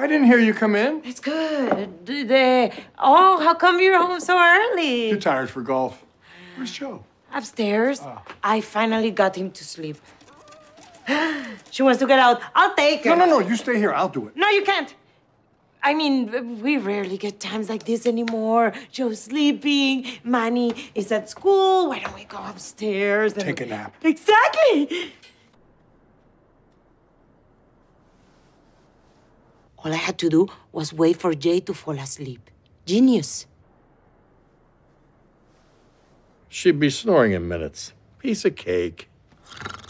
I didn't hear you come in. It's good. Oh, how come you're home so early? Too tired for golf. Where's Joe? Upstairs. Oh. I finally got him to sleep. She wants to get out. I'll take her. No. You stay here. I'll do it. No, you can't. I mean, we rarely get times like this anymore. Joe's sleeping. Manny is at school. Why don't we go upstairs and... Take a nap. Exactly. All I had to do was wait for Jay to fall asleep. Genius. She'd be snoring in minutes. Piece of cake.